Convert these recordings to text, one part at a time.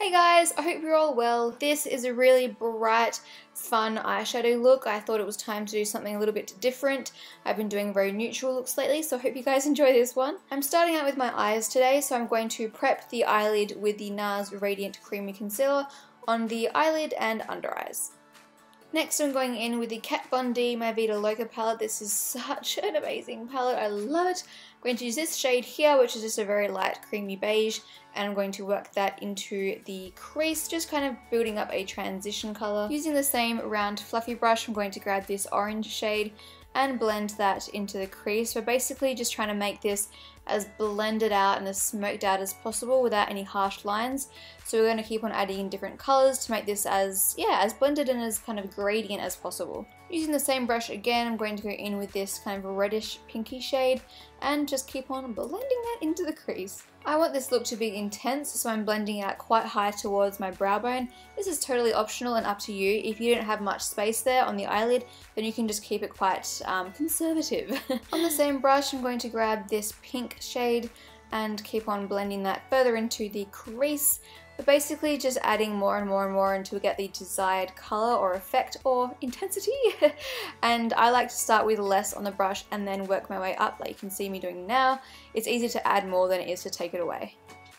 Hey guys, I hope you're all well. This is a really bright, fun eyeshadow look. I thought it was time to do something a little bit different. I've been doing very neutral looks lately, so I hope you guys enjoy this one. I'm starting out with my eyes today, so I'm going to prep the eyelid with the NARS Radiant Creamy Concealer on the eyelid and under eyes. Next I'm going in with the Kat Von D My Vida Loca palette. This is such an amazing palette, I love it. I'm going to use this shade here, which is just a very light creamy beige, and I'm going to work that into the crease, just kind of building up a transition colour. Using the same round fluffy brush, I'm going to grab this orange shade and blend that into the crease. We're basically just trying to make this as blended out and as smoked out as possible without any harsh lines. So we're going to keep on adding in different colours to make this as blended and as kind of gradient as possible. Using the same brush again, I'm going to go in with this kind of reddish pinky shade and just keep on blending that into the crease. I want this look to be intense, so I'm blending it out quite high towards my brow bone. This is totally optional and up to you. If you don't have much space there on the eyelid, then you can just keep it quite conservative. On the same brush, I'm going to grab this pink shade and keep on blending that further into the crease. But basically just adding more and more and more until we get the desired colour or effect or intensity. And I like to start with less on the brush and then work my way up like you can see me doing now. It's easier to add more than it is to take it away.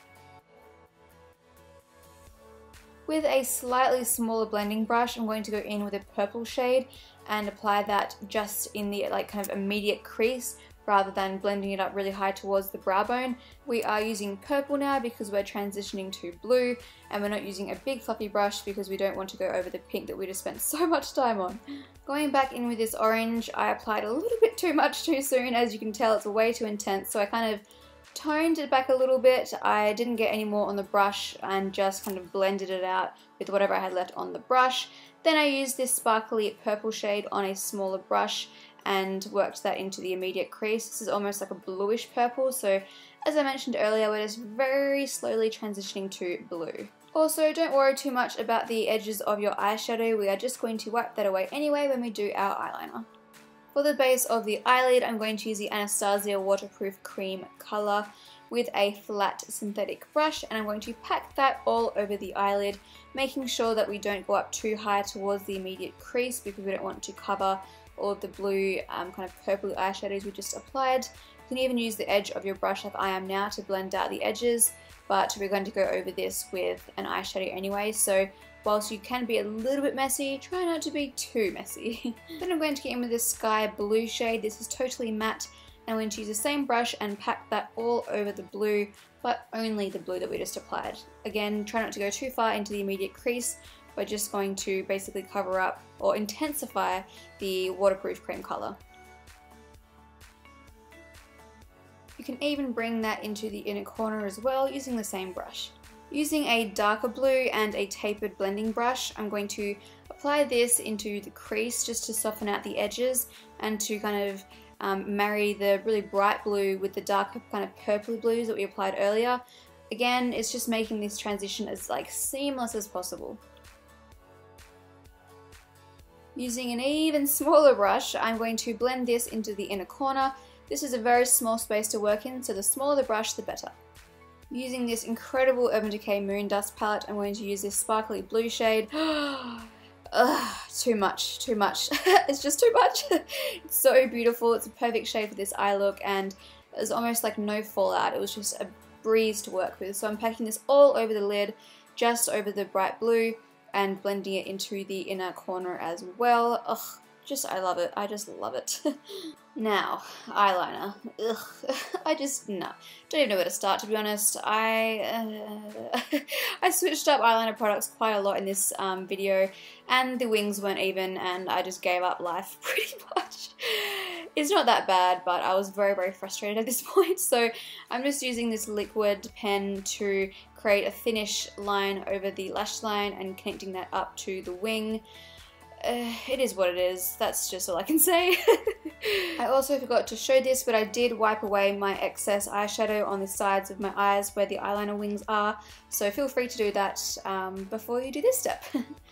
With a slightly smaller blending brush, I'm going to go in with a purple shade and apply that just in the kind of immediate crease, rather than blending it up really high towards the brow bone. We are using purple now because we're transitioning to blue, and we're not using a big fluffy brush because we don't want to go over the pink that we just spent so much time on. Going back in with this orange, I applied a little bit too much too soon. As you can tell, it's way too intense, so I kind of toned it back a little bit. I didn't get any more on the brush and just kind of blended it out with whatever I had left on the brush. Then I used this sparkly purple shade on a smaller brush and worked that into the immediate crease. This is almost like a bluish purple, so as I mentioned earlier, we're just very slowly transitioning to blue. Also, don't worry too much about the edges of your eyeshadow. We are just going to wipe that away anyway when we do our eyeliner. For the base of the eyelid, I'm going to use the Anastasia Waterproof Cream Colour with a flat synthetic brush, and I'm going to pack that all over the eyelid, making sure that we don't go up too high towards the immediate crease because we don't want to cover all of the blue kind of purple eyeshadows we just applied. You can even use the edge of your brush like I am now to blend out the edges, but we're going to go over this with an eyeshadow anyway, so whilst you can be a little bit messy, try not to be too messy. Then I'm going to get in with this sky blue shade. This is totally matte, and I'm going to use the same brush and pack that all over the blue, but only the blue that we just applied. Again, try not to go too far into the immediate crease. We're just going to basically cover up or intensify the waterproof cream colour. You can even bring that into the inner corner as well using the same brush. Using a darker blue and a tapered blending brush, I'm going to apply this into the crease just to soften out the edges and to kind of marry the really bright blue with the darker kind of purpley blues that we applied earlier. Again, it's just making this transition as seamless as possible. Using an even smaller brush, I'm going to blend this into the inner corner. This is a very small space to work in, so the smaller the brush, the better. Using this incredible Urban Decay Moon Dust palette, I'm going to use this sparkly blue shade. Too much, too much. It's just too much. It's so beautiful. It's a perfect shade for this eye look, and there's almost no fallout. It was just a breeze to work with. So I'm packing this all over the lid, just over the bright blue, and blending it into the inner corner as well. Ugh, I love it. I just love it. Now, eyeliner. Ugh, no. Don't even know where to start, to be honest. I switched up eyeliner products quite a lot in this video, and the wings weren't even, and I just gave up life pretty much. It's not that bad, but I was very, very frustrated at this point, so I'm just using this liquid pen to create a thinnish line over the lash line and connecting that up to the wing. It is what it is. That's just all I can say. I also forgot to show this, but I did wipe away my excess eyeshadow on the sides of my eyes where the eyeliner wings are, so feel free to do that before you do this step.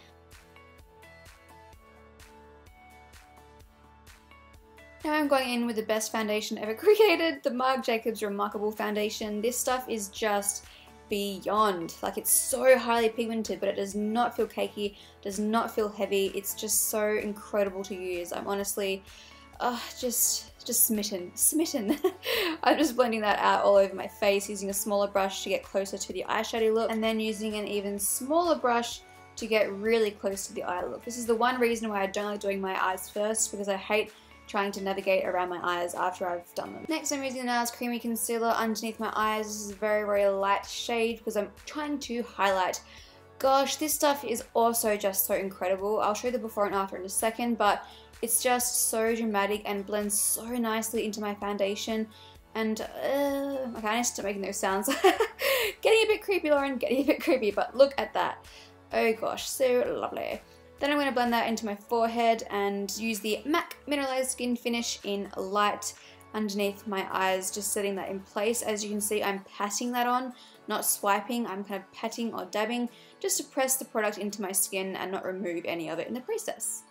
Now I'm going in with the best foundation ever created, the Marc Jacobs Remarkable Foundation. This stuff is just beyond. Like, it's so highly pigmented, but it does not feel cakey, does not feel heavy. It's just so incredible to use. I'm honestly just smitten. I'm just blending that out all over my face using a smaller brush to get closer to the eyeshadow look, and then using an even smaller brush to get really close to the eye look. This is the one reason why I don't like doing my eyes first, because I hate trying to navigate around my eyes after I've done them. Next, I'm using the NARS Creamy Concealer underneath my eyes. This is a very, very light shade because I'm trying to highlight. Gosh, this stuff is also just so incredible. I'll show you the before and after in a second, but it's just so dramatic and blends so nicely into my foundation. And, okay, I need to start making those sounds. Getting a bit creepy, Lauren, getting a bit creepy, but look at that. Oh gosh, so lovely. Then I'm going to blend that into my forehead and use the MAC Mineralized Skin Finish in light underneath my eyes, just setting that in place. As you can see, I'm patting that on, not swiping. I'm kind of patting or dabbing just to press the product into my skin and not remove any of it in the process.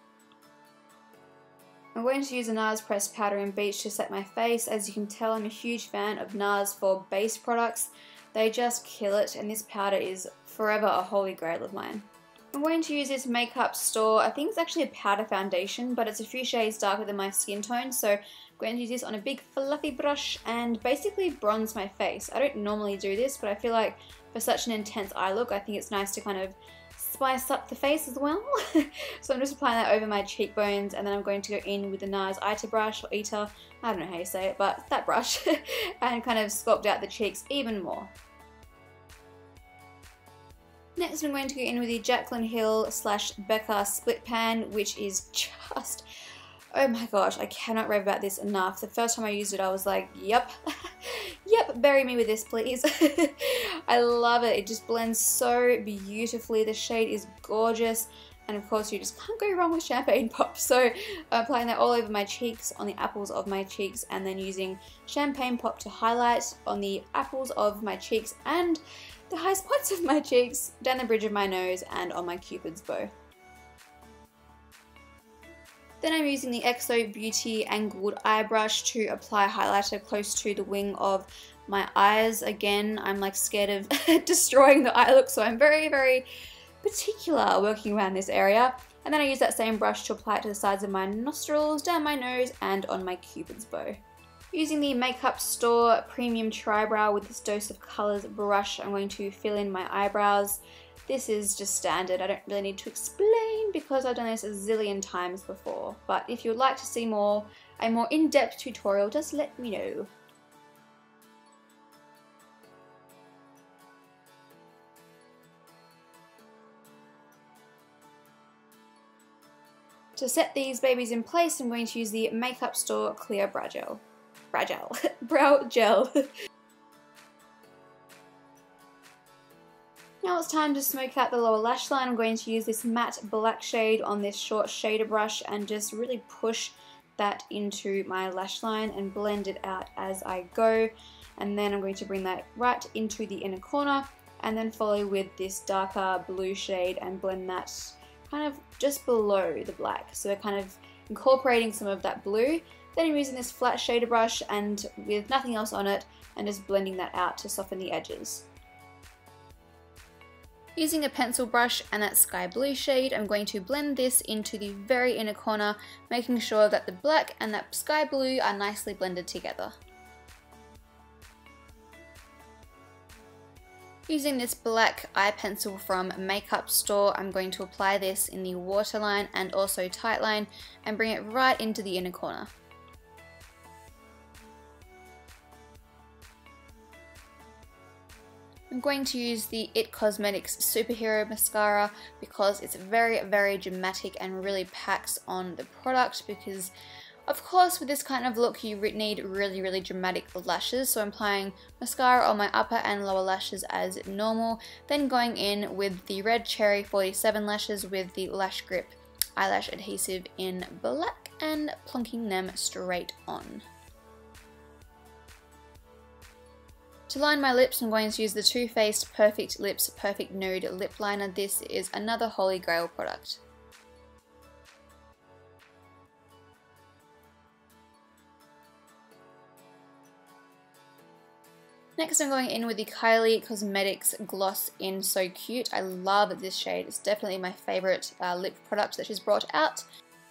I'm going to use a NARS Pressed Powder in Beach to set my face. As you can tell, I'm a huge fan of NARS for base products. They just kill it, and this powder is forever a holy grail of mine. I'm going to use this Makeup Store, I think it's actually a powder foundation, but it's a few shades darker than my skin tone, so I'm going to use this on a big fluffy brush and basically bronze my face. I don't normally do this, but I feel like for such an intense eye look, I think it's nice to kind of spice up the face as well. So I'm just applying that over my cheekbones, and then I'm going to go in with the NARS Ita brush, or Ita, I don't know how you say it, but that brush, and kind of sculpt out the cheeks even more. Next, I'm going to go in with the Jaclyn Hill / Becca Split Pan, which is just, oh my gosh, I cannot rave about this enough. The first time I used it, I was like, yep, yep, bury me with this, please. I love it. It just blends so beautifully. The shade is gorgeous. And of course, you just can't go wrong with Champagne Pop. So I'm applying that all over my cheeks, on the apples of my cheeks, and then using Champagne Pop to highlight on the apples of my cheeks and the highest points of my cheeks, down the bridge of my nose, and on my Cupid's bow. Then I'm using the XO Beauty Angled Eye Brush to apply highlighter close to the wing of my eyes. Again, I'm like scared of destroying the eye look, so I'm very, very particular working around this area. And then I use that same brush to apply it to the sides of my nostrils, down my nose, and on my Cupid's bow. Using the Makeup Store Premium Tri-Brow with this Dose of Colours brush, I'm going to fill in my eyebrows. This is just standard. I don't really need to explain because I've done this a zillion times before. But if you'd like to see a more in-depth tutorial, just let me know. To set these babies in place, I'm going to use the Makeup Store Clear Brow Gel. Brow gel. Now it's time to smoke out the lower lash line. I'm going to use this matte black shade on this short shader brush and just really push that into my lash line and blend it out as I go. And then I'm going to bring that right into the inner corner and then follow with this darker blue shade and blend that kind of just below the black. So we're kind of incorporating some of that blue. Then I'm using this flat shader brush and with nothing else on it and just blending that out to soften the edges. Using a pencil brush and that sky blue shade, I'm going to blend this into the very inner corner, making sure that the black and that sky blue are nicely blended together. Using this black eye pencil from Makeup Store, I'm going to apply this in the waterline and also tightline and bring it right into the inner corner. I'm going to use the IT Cosmetics Superhero Mascara because it's very, very dramatic and really packs on the product because, of course, with this kind of look you need really, really dramatic lashes. So I'm applying mascara on my upper and lower lashes as normal, then going in with the Red Cherry 47 lashes with the Lash Grip eyelash adhesive in black and plonking them straight on. To line my lips, I'm going to use the Too Faced Perfect Lips Perfect Nude Lip Liner. This is another holy grail product. Next I'm going in with the Kylie Cosmetics Gloss in So Cute. I love this shade. It's definitely my favourite lip product that she's brought out.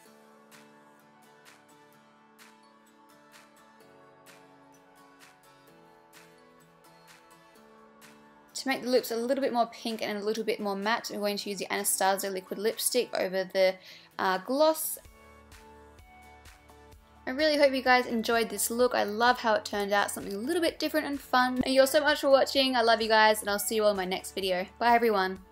To make the lips a little bit more pink and a little bit more matte, I'm going to use the Anastasia liquid lipstick over the gloss. I really hope you guys enjoyed this look. I love how it turned out, something a little bit different and fun. Thank you all so much for watching. I love you guys, and I'll see you all in my next video. Bye everyone.